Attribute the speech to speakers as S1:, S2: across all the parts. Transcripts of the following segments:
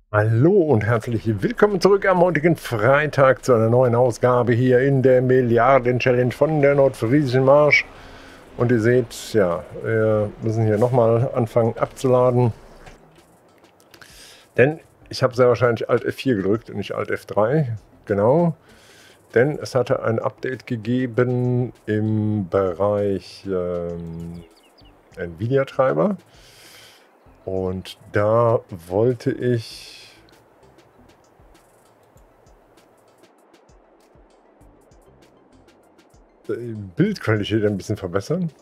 S1: Hallo und herzlich willkommen zurück am heutigen Freitag zu einer neuen Ausgabe hier in der Milliarden-Challenge von der Nordfriesischen Marsch. Und ihr seht, ja, wir müssen hier nochmal anfangen abzuladen. Denn ich habe sehr wahrscheinlich Alt F4 gedrückt und nicht Alt F3. Genau. Denn es hatte ein Update gegeben im Bereich Nvidia-Treiber. Und da wollte ich Bildqualität ein bisschen verbessern.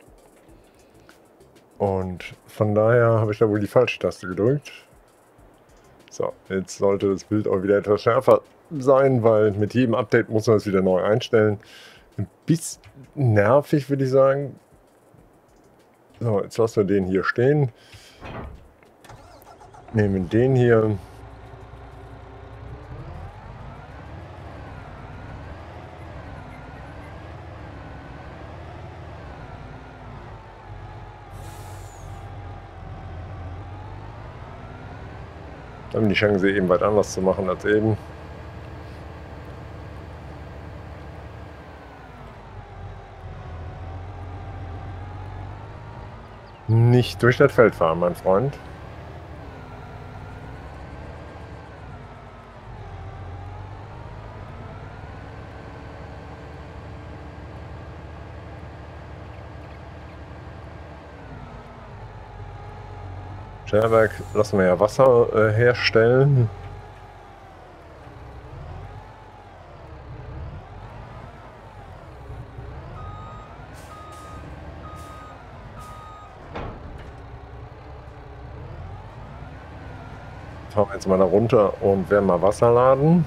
S1: Und von daher habe ich da wohl die falsche Taste gedrückt. So, jetzt sollte das Bild auch wieder etwas schärfer sein, weil mit jedem Update muss man es wieder neu einstellen. Ein bisschen nervig, würde ich sagen. So, jetzt lassen wir den hier stehen. Nehmen den hier. Dann haben die Chance, eben weit anders zu machen als eben. Nicht durch das Feld fahren, mein Freund. Scherberg lassen wir ja Wasser herstellen. Fahren wir jetzt mal da runter und werden mal Wasser laden.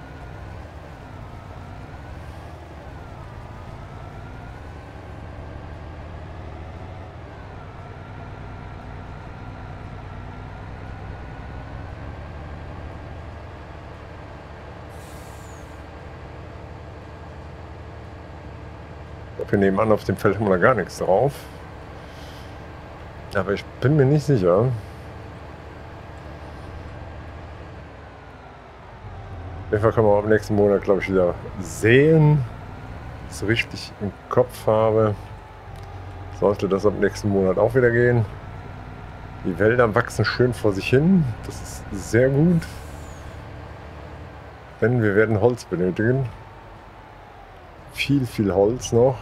S1: Wir nehmen an, auf dem Feld haben wir da gar nichts drauf. Aber ich bin mir nicht sicher. Auf jeden Fall können wir am nächsten Monat, glaube ich, wieder sehen. So richtig im Kopf habe, sollte das am nächsten Monat auch wieder gehen. Die Wälder wachsen schön vor sich hin. Das ist sehr gut. Denn wir werden Holz benötigen. Viel Holz noch.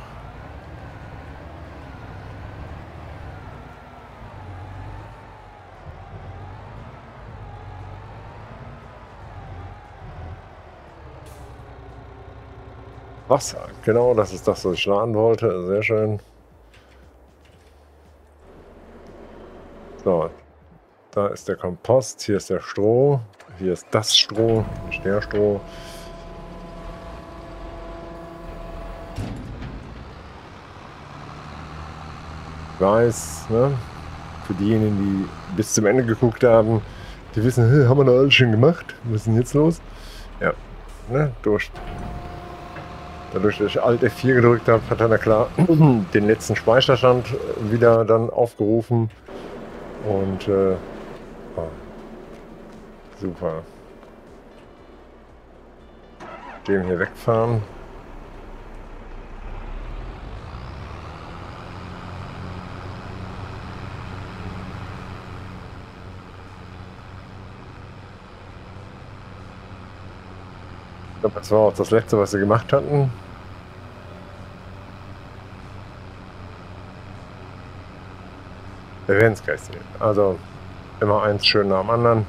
S1: Wasser, genau, das ist das, was ich laden wollte. Sehr schön. So, da ist der Kompost, hier ist der Stroh, hier ist das Stroh, nicht der Stroh. Ich weiß, ne, für diejenigen, die bis zum Ende geguckt haben, die wissen, hey, haben wir da alles schon gemacht? Was ist denn jetzt los? Ja, ne, dadurch, dass ich Alt F4 gedrückt habe, hat er na klar den letzten Speicherstand wieder dann aufgerufen. Und oh, super. Den hier wegfahren. Ich glaube, das war auch das letzte, was sie gemacht hatten. Wir werden es gleich sehen. Also immer eins schön nach dem anderen.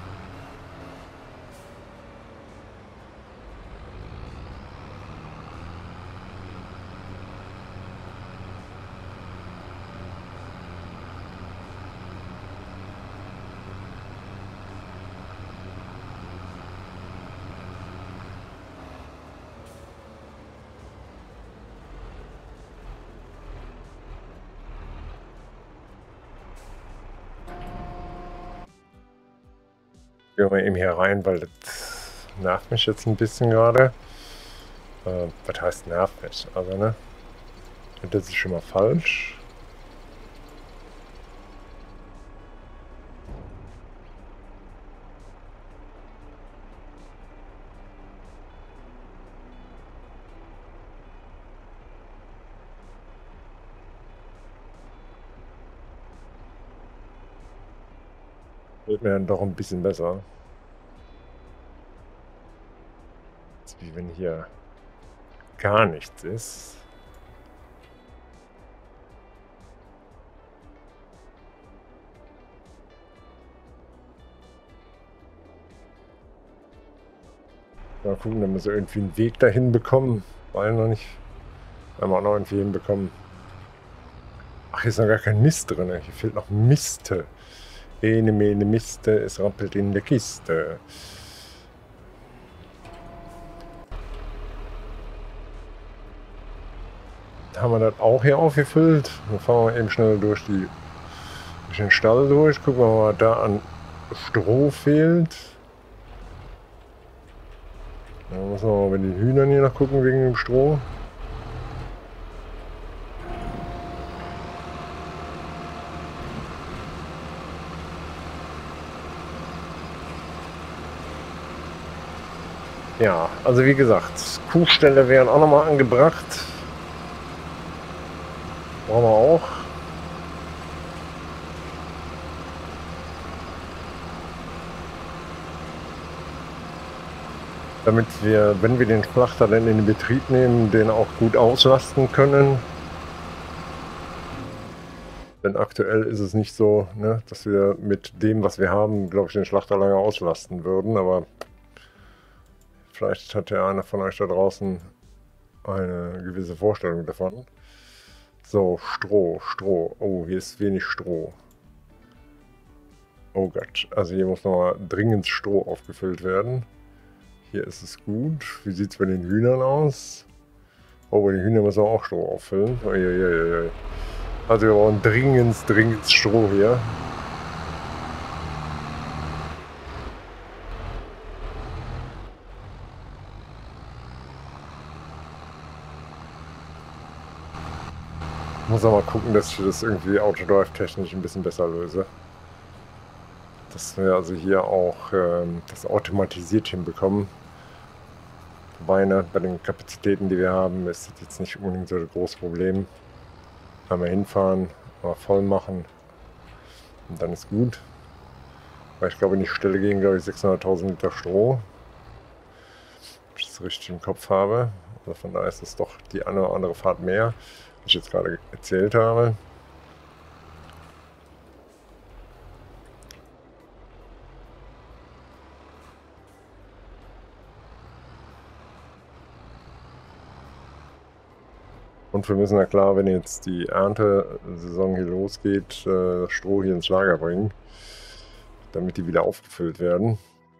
S1: Gehen wir eben hier rein, weil das nervt mich jetzt ein bisschen gerade. Was heißt nervt mich? Also, ne? Das ist schon mal falsch. Wird mir dann doch ein bisschen besser. Als wie wenn hier gar nichts ist. Mal gucken, dann müssen wir irgendwie einen Weg dahin bekommen. Weil noch nicht. Haben wir auch noch irgendwie hinbekommen. Ach, hier ist noch gar kein Mist drin. Hier fehlt noch Miste. Ene mene Miste, es rappelt in der Kiste. Haben wir das auch hier aufgefüllt. Dann fahren wir eben schnell durch den Stall durch. Gucken wir mal, was da an Stroh fehlt. Da müssen wir mal bei den Hühnern hier noch gucken wegen dem Stroh. Ja, also wie gesagt, Kuhställe wären auch nochmal angebracht. Brauchen wir auch. Damit wir, wenn wir den Schlachter dann in den Betrieb nehmen, den auch gut auslasten können. Denn aktuell ist es nicht so, ne, dass wir mit dem, was wir haben, glaube ich, den Schlachter lange auslasten würden. Aber vielleicht hat ja einer von euch da draußen eine gewisse Vorstellung davon. So, Stroh. Oh, hier ist wenig Stroh. Oh Gott, also hier muss nochmal dringend Stroh aufgefüllt werden. Hier ist es gut. Wie sieht es bei den Hühnern aus? Oh, bei den Hühnern müssen wir auch Stroh auffüllen. Uiuiui. Also wir brauchen dringend Stroh hier. Ich muss auch mal gucken, dass ich das irgendwie Autodrive-technisch ein bisschen besser löse. Dass wir also hier auch das automatisiert hinbekommen. Wobei, ne, bei den Kapazitäten, die wir haben, ist das jetzt nicht unbedingt so ein großes Problem. Einmal hinfahren, mal voll machen und dann ist gut. Weil ich glaube, in die Stelle gehen, glaube ich, 600.000 Liter Stroh. Wenn ich das richtig im Kopf habe. Also von daher ist es doch die eine oder andere Fahrt mehr, was ich jetzt gerade erzählt habe. Und wir müssen ja klar, wenn jetzt die Erntesaison hier losgeht, das Stroh hier ins Lager bringen, damit die wieder aufgefüllt werden.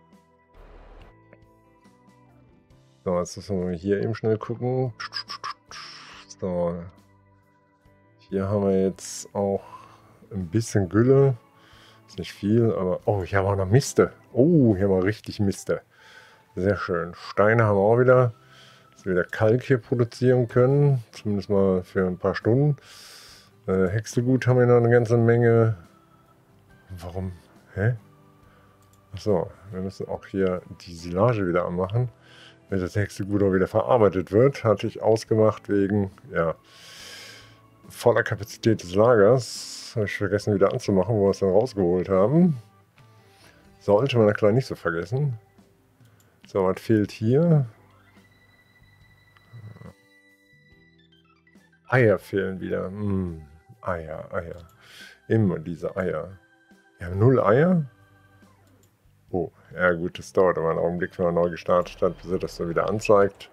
S1: So, jetzt müssen wir hier eben schnell gucken. So, hier haben wir jetzt auch ein bisschen Gülle. Ist nicht viel, aber... Oh, hier haben wir noch Miste. Oh, hier haben wir richtig Miste. Sehr schön. Steine haben wir auch wieder. Dass wir wieder Kalk hier produzieren können. Zumindest mal für ein paar Stunden. Häckselgut haben wir noch eine ganze Menge. Warum? Hä? Achso, wir müssen auch hier die Silage wieder anmachen. Wenn das Häckselgut auch wieder verarbeitet wird, hatte ich ausgemacht wegen, ja, voller Kapazität des Lagers. Habe ich vergessen wieder anzumachen, wo wir es dann rausgeholt haben. Sollte man na klar nicht so vergessen. So, was fehlt hier? Eier fehlen wieder. Eier. Immer diese Eier. Wir haben 0 Eier? Oh, ja gut, das dauert aber einen Augenblick, wenn man neu gestartet hat, bis er das dann wieder anzeigt.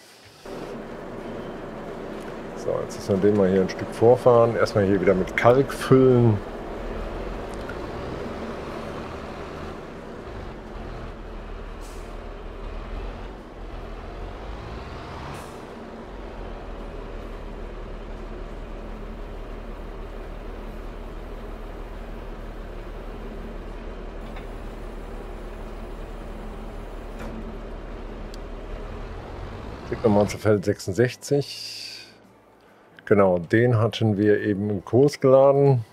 S1: So, jetzt müssen wir den mal hier ein Stück vorfahren. Erstmal hier wieder mit Kalk füllen. Klick nochmal zu Feld 66. Genau, den hatten wir eben im Kurs geladen.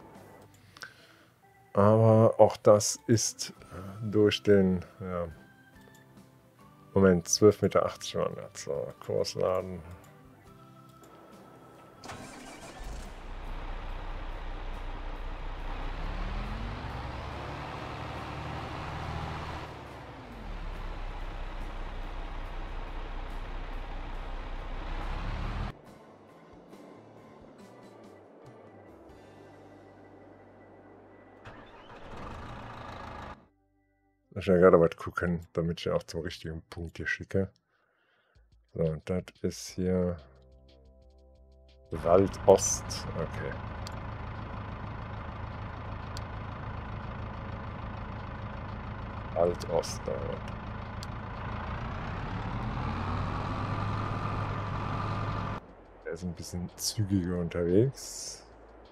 S1: Aber auch das ist durch den, ja, Moment, 12,80 Meter waren das. So, Kurs laden. Ich will gerade was gucken, damit ich auch zum richtigen Punkt hier schicke. So, das ist hier Waldost. Okay. Waldost. Der ist ein bisschen zügiger unterwegs.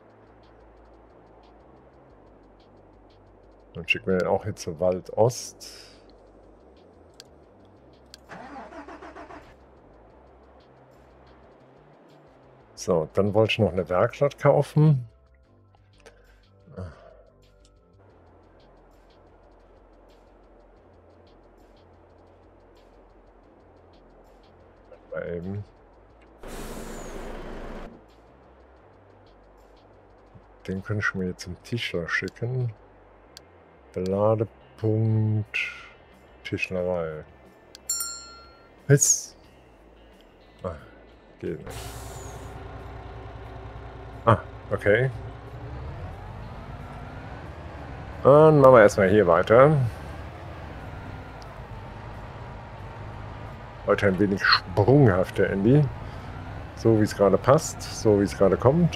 S1: Dann schicken wir den auch hier zur Waldost. So, dann wollte ich noch eine Werkstatt kaufen. Mal eben. Den kann ich mir jetzt zum Tischler schicken. Beladepunkt Tischlerei. Was? Ah, geht nicht. Ah, okay. Dann machen wir erstmal hier weiter. Heute ein wenig sprunghafter, Andy. So wie es gerade passt, so wie es gerade kommt.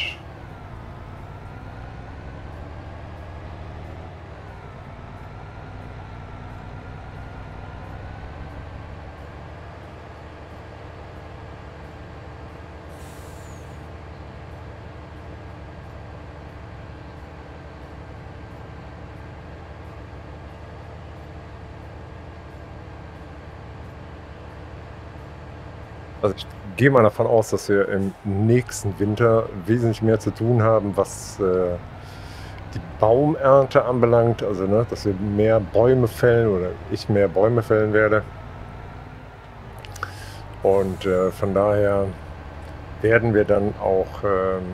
S1: Also ich gehe mal davon aus, dass wir im nächsten Winter wesentlich mehr zu tun haben, was die Baumernte anbelangt. Also, ne, dass wir mehr Bäume fällen oder ich mehr Bäume fällen werde. Und von daher werden wir dann auch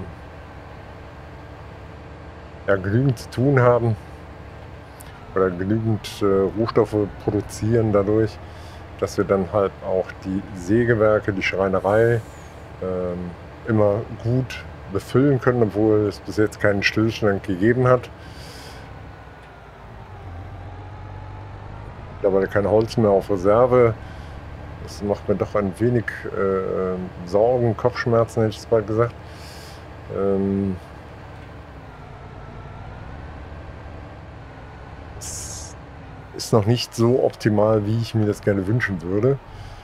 S1: ja, genügend zu tun haben oder genügend Rohstoffe produzieren dadurch, dass wir dann halt auch die Sägewerke, die Schreinerei immer gut befüllen können, obwohl es bis jetzt keinen Stillstand gegeben hat. Mittlerweile kein Holz mehr auf Reserve. Das macht mir doch ein wenig Sorgen, Kopfschmerzen, hätte ich es bald gesagt. Es ist noch nicht so optimal, wie ich mir das gerne wünschen würde.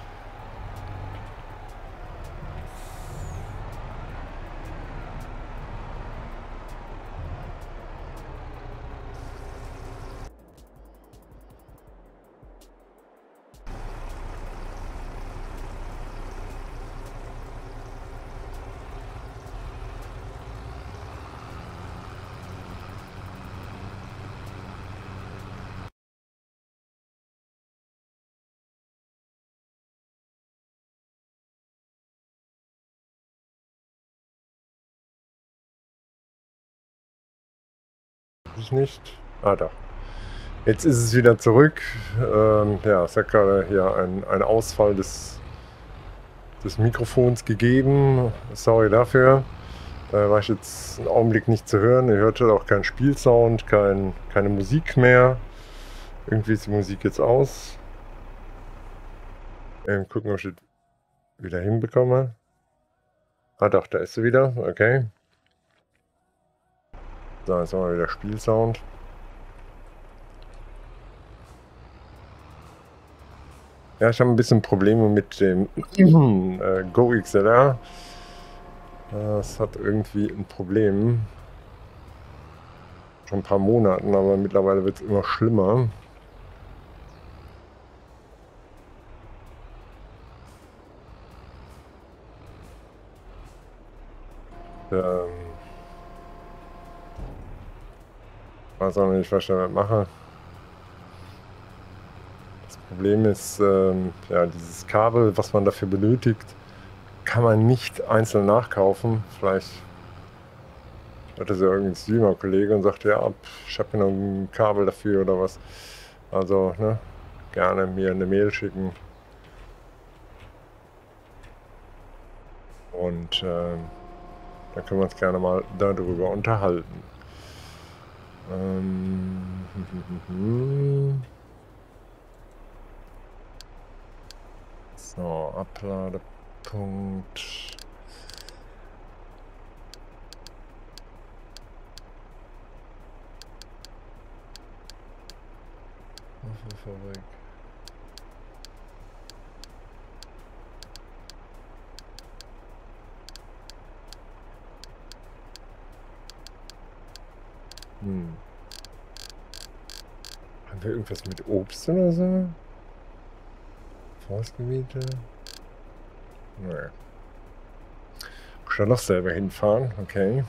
S1: Ich nicht. Ah, da. Jetzt ist es wieder zurück. Ja, es hat gerade hier einen Ausfall des Mikrofons gegeben. Sorry dafür. Da war ich jetzt einen Augenblick nicht zu hören. Ihr hörte auch keinen Spielsound, keine Musik mehr. Irgendwie ist die Musik jetzt aus. Gucken, ob ich das wieder hinbekomme. Ah doch, da ist sie wieder. Okay. So, jetzt haben wir wieder Spielsound. Ja, ich habe ein bisschen Probleme mit dem Go XLR. Das hat irgendwie ein Problem. Schon ein paar Monaten, aber mittlerweile wird es immer schlimmer. Weiß auch nicht, was ich damit mache. Das Problem ist, ja, dieses Kabel, was man dafür benötigt, kann man nicht einzeln nachkaufen. Vielleicht hat es ja irgendein Streamer-Kollege und sagt, ja, ich habe hier noch ein Kabel dafür oder was. Also, ne, gerne mir eine Mail schicken. Und dann können wir uns gerne mal darüber unterhalten. So, Abladepunkt. Waffenfabrik. Haben wir irgendwas mit Obst oder so? Forstgebiete? Naja. Muss da noch selber hinfahren, okay.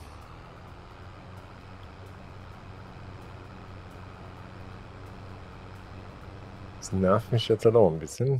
S1: Das nervt mich jetzt halt auch ein bisschen.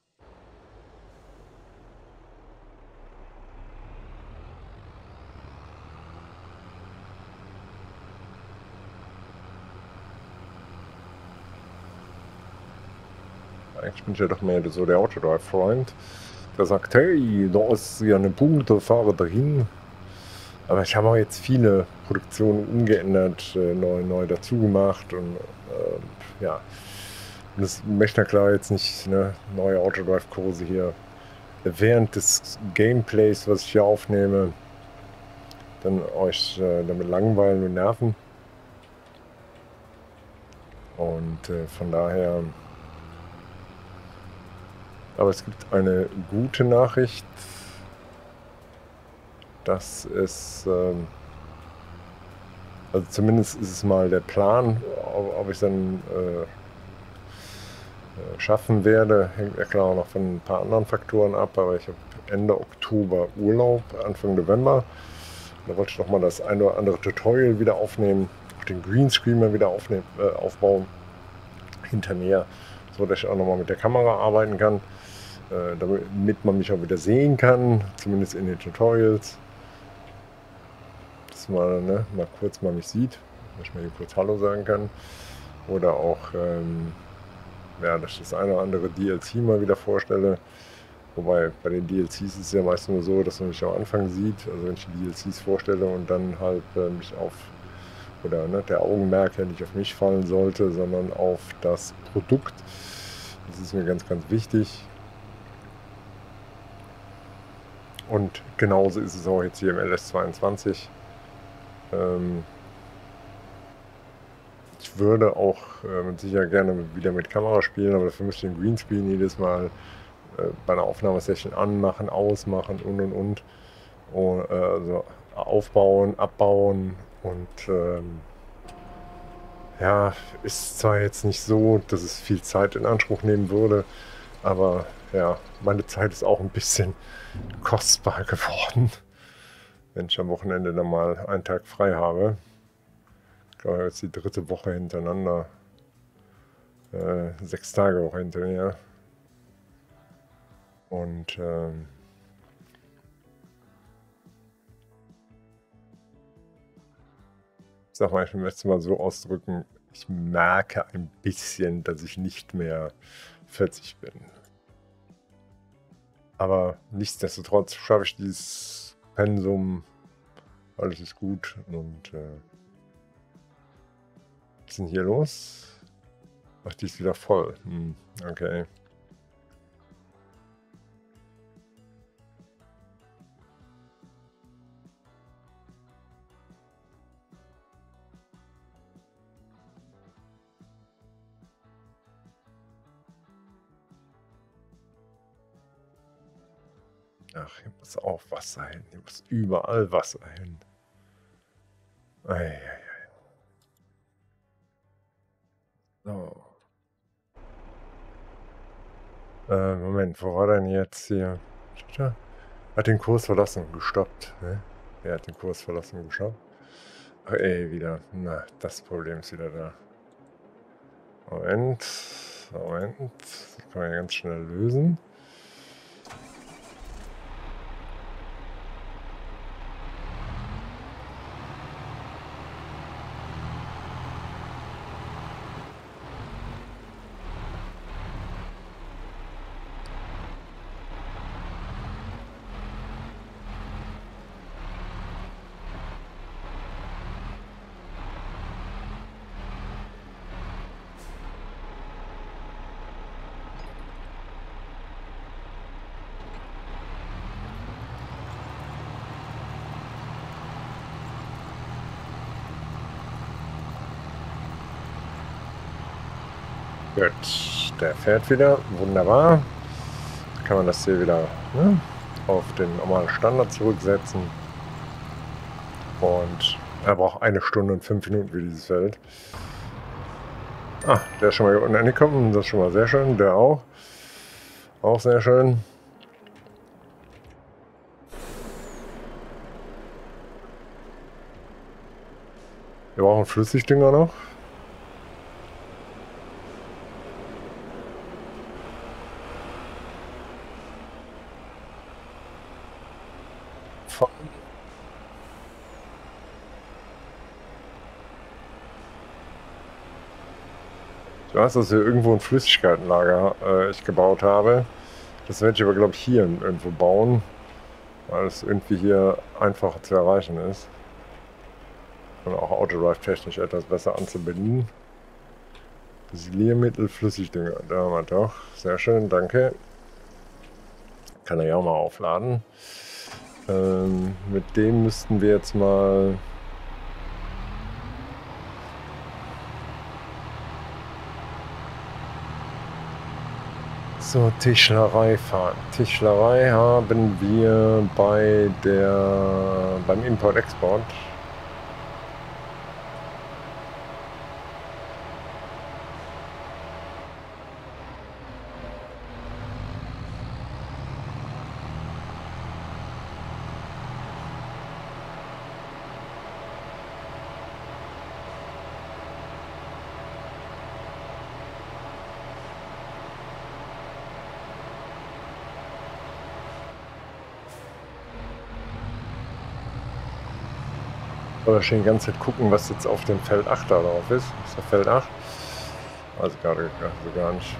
S1: Eigentlich bin ich ja doch mehr so der Autodrive-Freund, der sagt, hey, da ist ja eine Punkte, fahre dahin. Aber ich habe auch jetzt viele Produktionen umgeändert, neu dazu gemacht und ja. Und das möchte na klar jetzt nicht, ne, neue Autodrive-Kurse hier während des Gameplays, was ich hier aufnehme, dann euch damit langweilen und nerven. Und von daher. Aber es gibt eine gute Nachricht, dass es, also zumindest ist es mal der Plan, ob ich es dann schaffen werde, hängt ja klar auch noch von ein paar anderen Faktoren ab, aber ich habe Ende Oktober Urlaub, Anfang November. Da wollte ich noch mal das ein oder andere Tutorial wieder aufnehmen, auch den Greenscreen mal wieder aufbauen hinter mir, so dass ich auch noch mal mit der Kamera arbeiten kann, damit man mich auch wieder sehen kann, zumindest in den Tutorials. Dass man mal kurz mich sieht, dass ich mal hier kurz Hallo sagen kann. Oder auch, ja, dass ich das eine oder andere DLC mal wieder vorstelle. Wobei bei den DLCs ist es ja meist nur so, dass man mich am Anfang sieht, also wenn ich die DLCs vorstelle und dann halt mich auf, oder der Augenmerk ja nicht auf mich fallen sollte, sondern auf das Produkt. Das ist mir ganz, ganz wichtig. Und genauso ist es auch jetzt hier im LS22. Ich würde auch mit Sicherheit gerne wieder mit Kamera spielen, aber dafür müsste ich den Greenscreen jedes Mal bei einer Aufnahmesession anmachen, ausmachen und. Also aufbauen, abbauen und ja, ist zwar jetzt nicht so, dass es viel Zeit in Anspruch nehmen würde, aber ja, meine Zeit ist auch ein bisschen kostbar geworden, wenn ich am Wochenende dann mal einen Tag frei habe. Ich glaube, jetzt die 3. Woche hintereinander, 6 Tage auch hinter mir. Und ich sag mal, ich möchte es mal so ausdrücken, ich merke ein bisschen, dass ich nicht mehr 40 bin. Aber nichtsdestotrotz schaffe ich dieses Pensum, alles ist gut und was ist denn hier los? Ach, die ist wieder voll. Okay. Ach, hier muss auch Wasser hin. Hier muss überall Wasser hin. Eieiei. So. Moment, wo war denn jetzt hier? Hat den Kurs verlassen, gestoppt. Ne? Er hat den Kurs verlassen, gestoppt. Ach wieder. Na, das Problem ist wieder da. Moment. Das kann man ja ganz schnell lösen. Gut, der fährt wieder. Wunderbar. Dann kann man das hier wieder, ne, auf den normalen Standard zurücksetzen. Und er braucht 1 Stunde und 5 Minuten für dieses Feld. Ah, der ist schon mal hier unten angekommen. Das ist schon mal sehr schön. Der auch. Auch sehr schön. Wir brauchen Flüssigdünger noch. Ich weiß, dass hier irgendwo ein Flüssigkeitenlager ich gebaut habe. Das werde ich aber, glaube ich, hier irgendwo bauen, weil es irgendwie hier einfacher zu erreichen ist. Und auch Autodrive-technisch etwas besser anzubinden. Siliermittel, Flüssigdünger. Da haben wir doch. Sehr schön, danke. Kann er ja auch mal aufladen. Mit dem müssten wir jetzt mal... zur Tischlerei fahren. Tischlerei haben wir beim Import-Export. Oder schon die ganze Zeit gucken, was jetzt auf dem Feld 8 da drauf ist. Ist das Feld 8? Also gerade also gar nicht.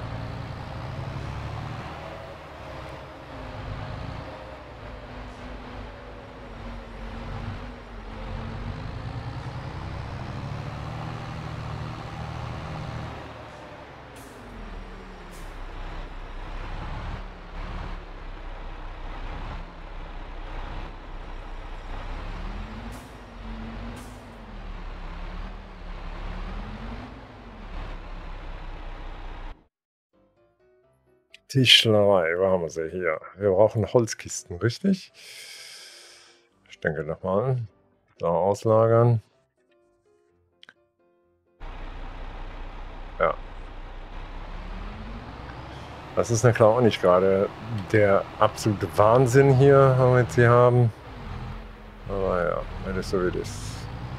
S1: Tischlerei, wo haben wir sie hier? Wir brauchen Holzkisten, richtig? Ich denke nochmal. Da auslagern. Ja. Das ist na klar auch nicht gerade der absolute Wahnsinn hier, was wir jetzt hier haben. Aber ja, wenn es so wie das ist.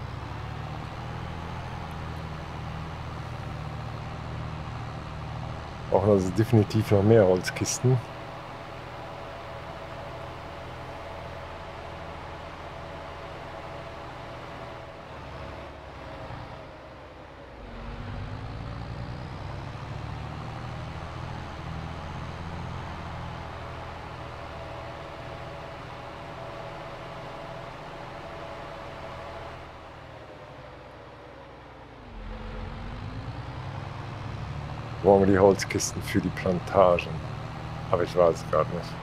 S1: Brauchen also definitiv noch mehr Holzkisten. Brauchen wir die Holzkisten für die Plantagen. Aber ich weiß es gerade nicht.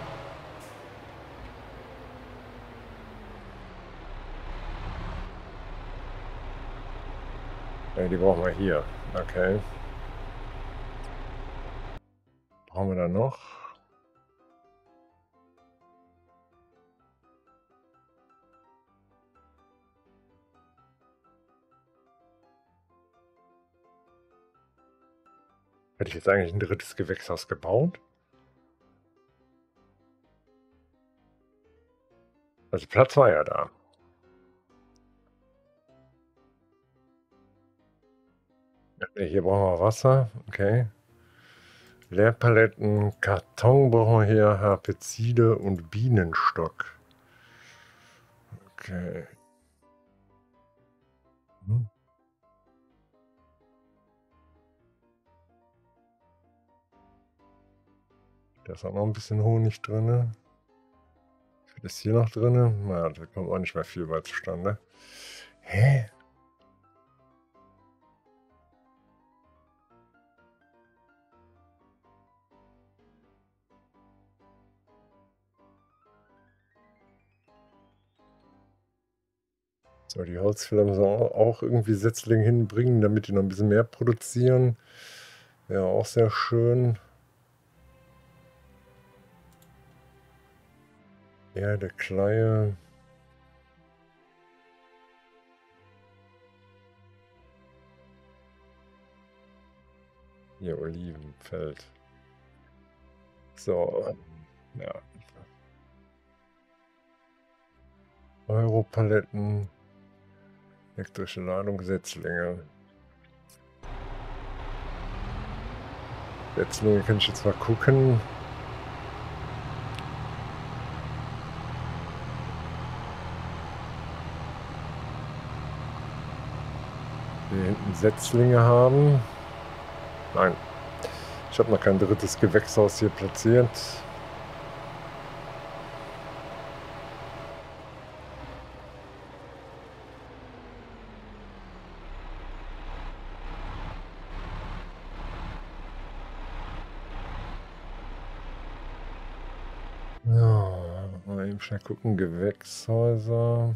S1: Ja, die brauchen wir hier. Okay. Brauchen wir da noch? Hätte ich jetzt eigentlich ein drittes Gewächshaus gebaut? Also Platz war ja da. Ja, hier brauchen wir Wasser. Okay. Leerpaletten, Karton brauchen wir hier, Herpizide und Bienenstock. Okay. Hm. Da ist auch noch ein bisschen Honig drin. Was ist hier noch drin? Na, da kommt auch nicht mehr viel bei zustande. Hä? So, die Holzfäller müssen wir auch irgendwie Setzlinge hinbringen, damit die noch ein bisschen mehr produzieren. Wäre auch sehr schön. Ja, der Kleie. Hier, Olivenfeld. So, ja. Europaletten. Elektrische Ladung, Setzlinge. Setzlinge kann ich jetzt mal gucken. Wir hinten Setzlinge haben. Nein. Ich habe noch kein drittes Gewächshaus hier platziert. Ja, mal eben schnell gucken. Gewächshäuser.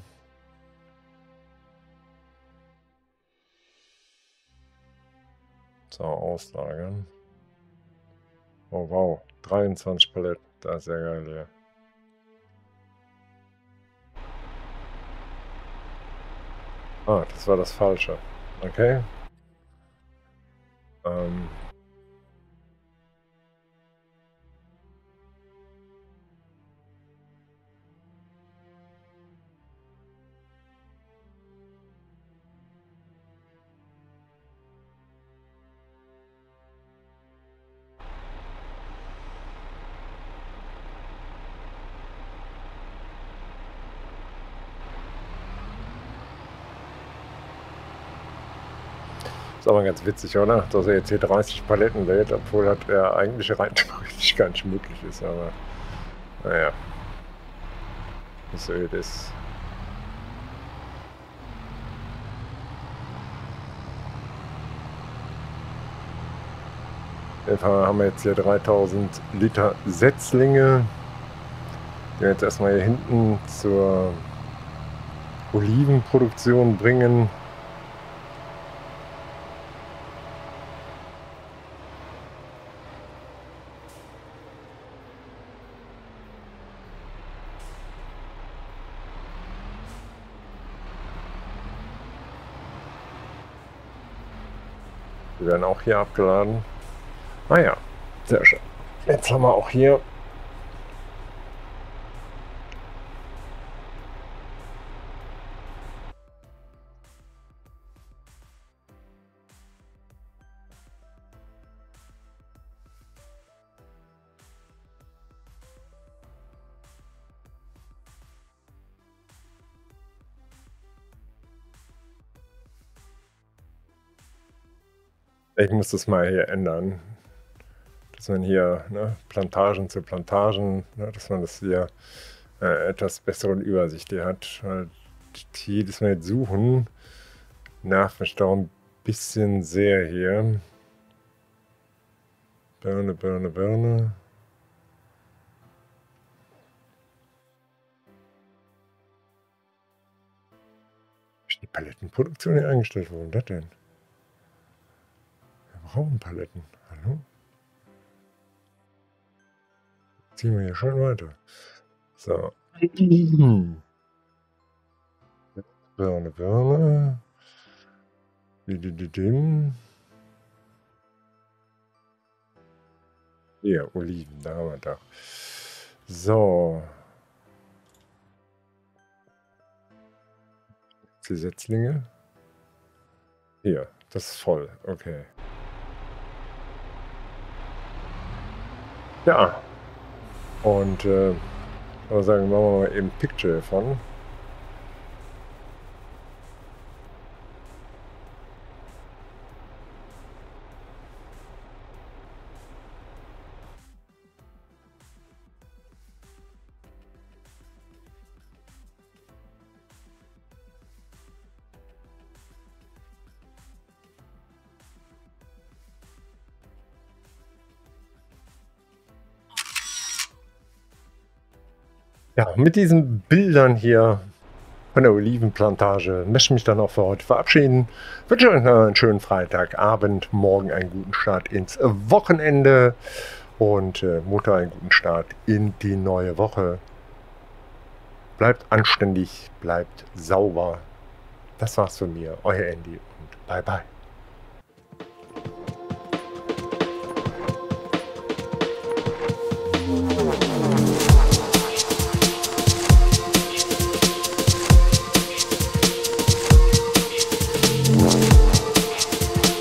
S1: So, auslagern. Oh wow, 23 Paletten. Das ist ja geil hier. Ah, das war das Falsche. Okay. Ist aber ganz witzig, oder? Dass er jetzt hier 30 Paletten lädt, obwohl das eigentlich rein theoretisch gar nicht möglich ist, aber naja. So it is. Auf jeden Fall haben wir jetzt hier 3000 Liter Setzlinge, die wir jetzt erstmal hier hinten zur Olivenproduktion bringen. Die werden auch hier abgeladen. Ah ja, sehr schön. Jetzt haben wir auch hier ich muss das mal hier ändern, dass man hier Plantagen zu Plantagen, dass man das hier etwas bessere Übersicht hier hat. Weil jedes Mal jetzt suchen nervt mich da ein bisschen sehr hier. Birne, Birne, Birne. Ist die Palettenproduktion hier eingestellt worden? Was denn? Wir brauchen Paletten. Hallo? Ziehen wir hier schon weiter. So. Birne, Birne. Hier, Oliven, da haben wir da. So. Die Setzlinge. Hier, das ist voll. Okay. Ja. Und aber sagen, machen wir mal eben ein Picture davon. Ja, mit diesen Bildern hier von der Olivenplantage. Möchte mich dann auch für heute verabschieden. Wünsche euch noch einen schönen Freitagabend, morgen einen guten Start ins Wochenende und Montag einen guten Start in die neue Woche. Bleibt anständig, bleibt sauber. Das war's von mir, euer Andy und bye bye.